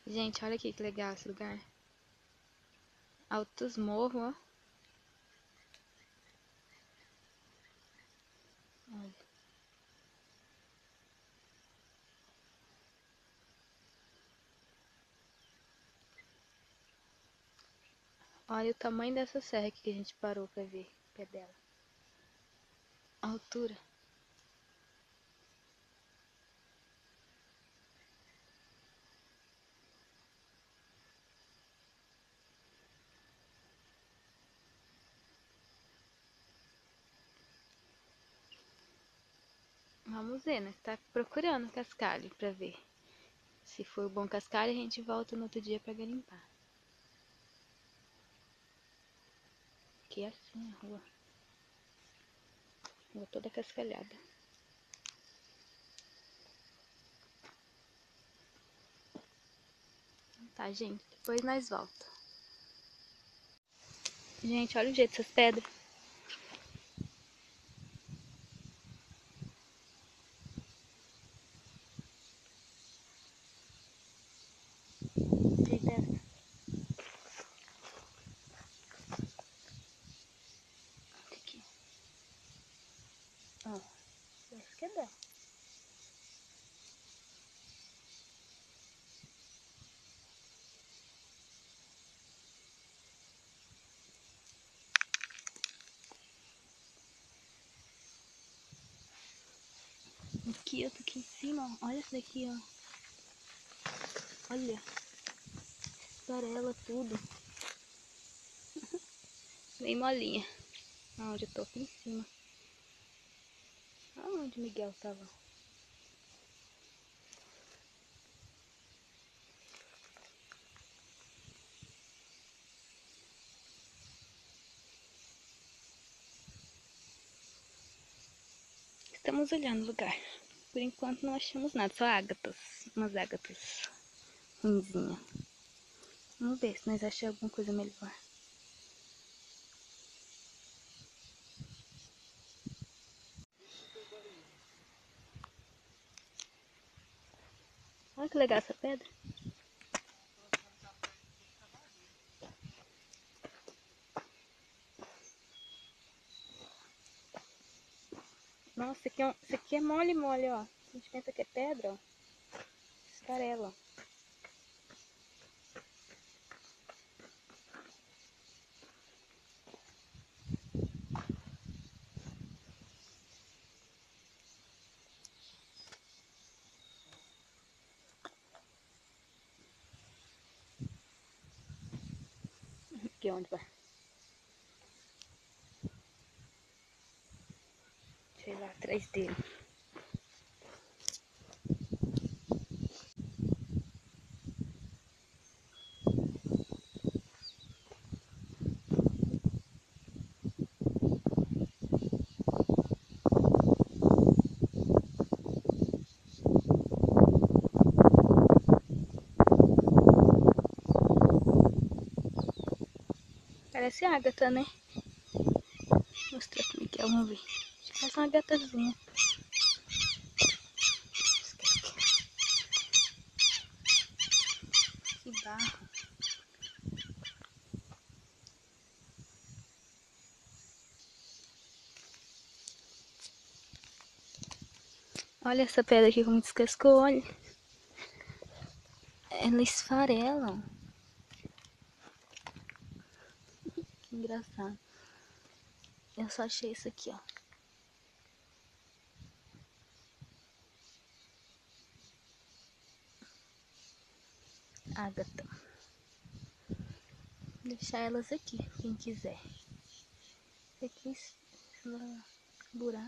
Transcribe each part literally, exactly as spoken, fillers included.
Gente, olha aqui que legal esse lugar. Altos morros, ó. Olha. Olha o tamanho dessa serra aqui que a gente parou pra ver o pé dela. A altura. Vamos ver, né? Tá procurando cascalho pra ver. Se for bom cascalho, a gente volta no outro dia pra garimpar. Aqui é assim a rua. Rua toda cascalhada. Tá, gente. Depois nós volta. Gente, olha o jeito dessas pedras. Jeito dessa. Aqui. Ó. Esse que é dela. Aqui, eu tô aqui em cima, ó. Olha essa daqui, ó. Olha. Esfarela tudo. Bem molinha. Onde eu tô aqui em cima. Olha onde o Miguel tava. Estamos olhando o lugar. Por enquanto não achamos nada, só ágatas. Umas ágatas ruinzinhas. Vamos ver se nós achamos alguma coisa melhor. Olha que legal essa pedra. Nossa, isso aqui é, um, isso aqui é mole, mole, ó. A gente pensa que é pedra, ó. Esfarela. Aqui onde vai? Sei lá, atrás dele. Parece ágata, né? Vou mostrar pro Miguel, vamos ver. Parece uma agatazinha. Que barro. Olha essa pedra aqui como descascou, olha. Ela esfarela. Que engraçado. Eu só achei isso aqui, ó. Ágata. Vou deixar elas aqui, quem quiser. Aqui, buraco.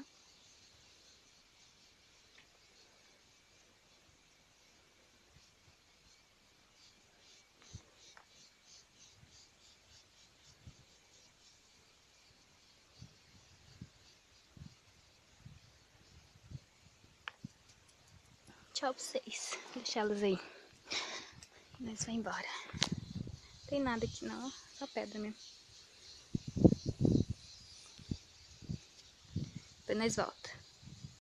Tchau pra vocês. Vou deixar elas aí. Nós vamos embora. Não tem nada aqui não, só pedra mesmo. Depois nós volta.